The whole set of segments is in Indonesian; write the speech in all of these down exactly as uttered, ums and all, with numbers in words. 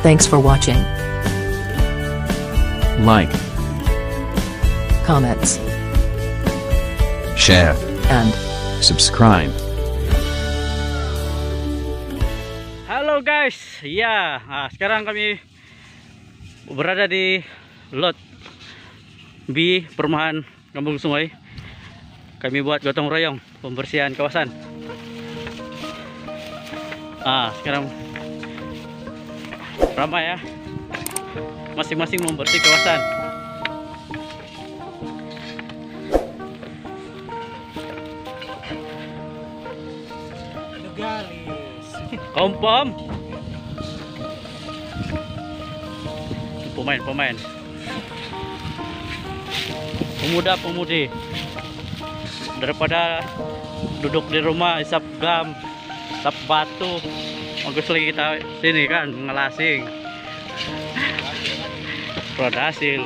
Thanks for watching. Like, Comments share, and subscribe. Halo guys, ya, nah, sekarang kami berada di lot B perumahan Kampung Sungoi. Kami buat gotong royong pembersihan kawasan. Ah, sekarang ramai ya, masing-masing membersih kawasan. Kompom, pemain-pemain, pemuda-pemudi, daripada duduk di rumah isap gam, isap batu, bagus lagi kita sini kan ngelasing. Produk hasil.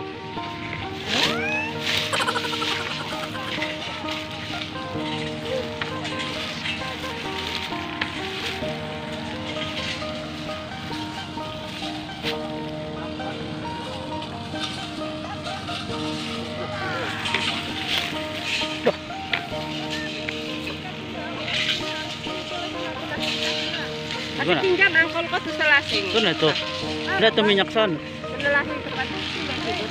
Tapi tinggal angkol kau tuh selasing. Tuh nah tuh, ada tuh minyak son. Selasing tempat itu.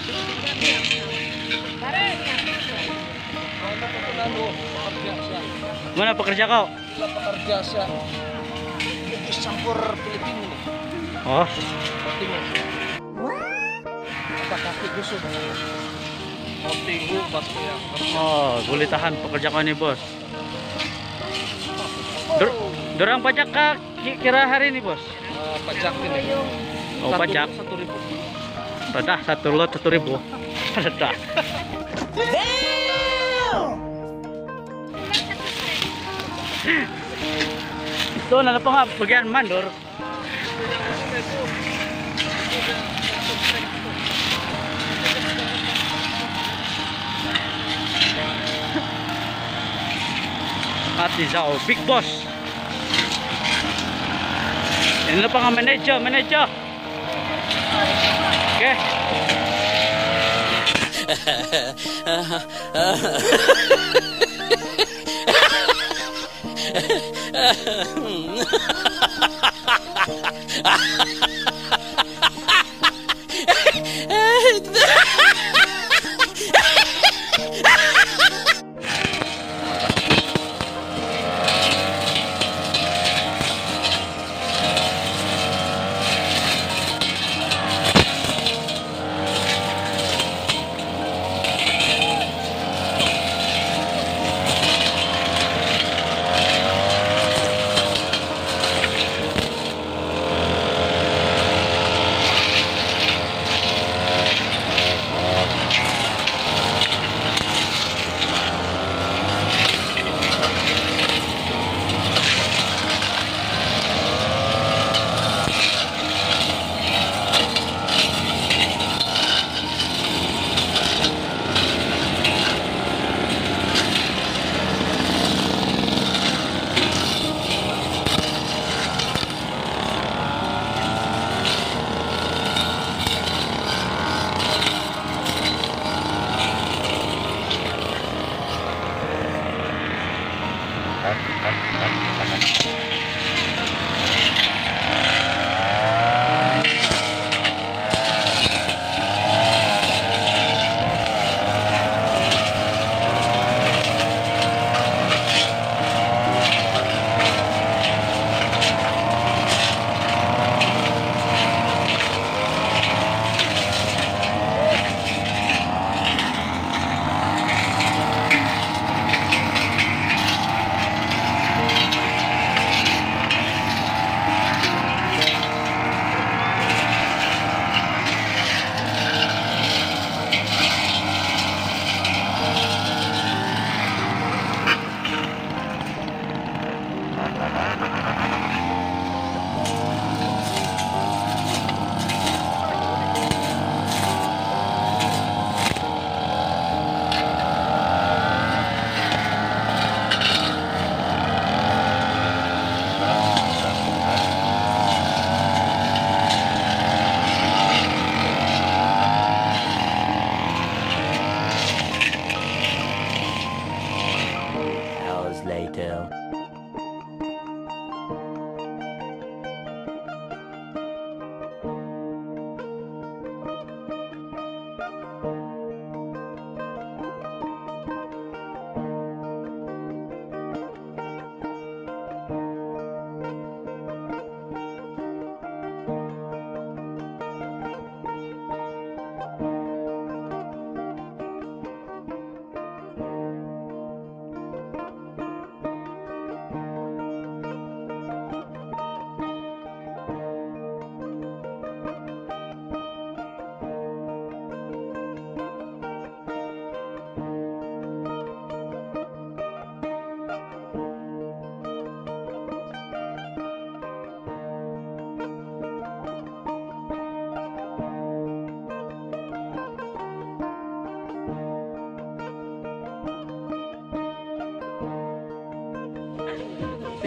Mana pekerja kau? Pekerja saya itu campur Filipina nih. Oh, Apa kaki busuk? Mau tinggu pas ya. oh, boleh tahan pekerja kau ini bos. Dur Dorang pajak kah kira hari ini bos? Uh, pajak ini. Oh Satu- pajak. Satu ribu. Redah satu lot satu ribu. Redah. Itu ada apa nggak bagian mandor? Hati jauh, big boss. Ini apa nggak manajer, manajer? Oke.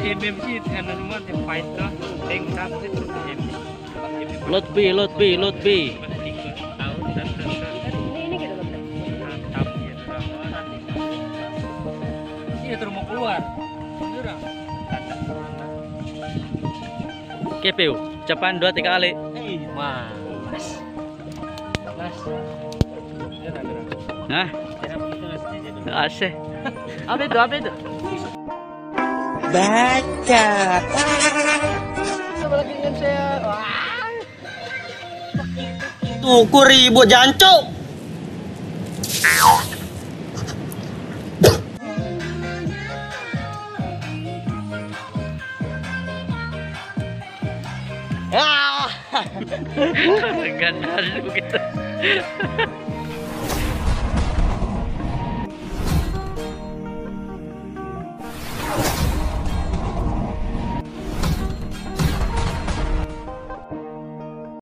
M M sih kan rumah yang fight tuh. Teng dapat itu M M. Lot B, lot B, lot B. Ini gitu loh. Iya terus mau keluar. Beneran. Oke, Piu. Ucapan dua tiga kali. Eh, mas. Mas. Nah, asih. Apa itu? Apa itu? Baca. Sama lagi dengan saya. Wah. Tuku ribut jancuk. Ah. Ganda begitu.